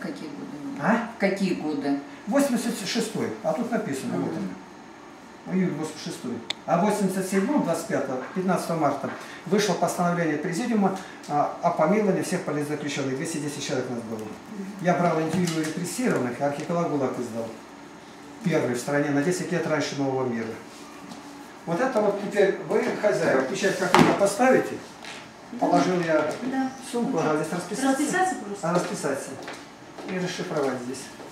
какие годы? А? Какие годы? 86-й, а тут написано, вот он. Июль 86-й. А в 87-м, 15 марта, вышло постановление президиума о помиловании всех политзаключенных. 210 человек нас было. Я брал интервью репрессированных, а архипелаг ГУЛАГ издал. Первый в стране на 10 лет раньше нового мира. Вот это вот теперь вы, хозяева, печать как-то поставите. Положил я сумку, надо здесь расписаться. Расписаться просто? Расписаться. И расшифровать здесь.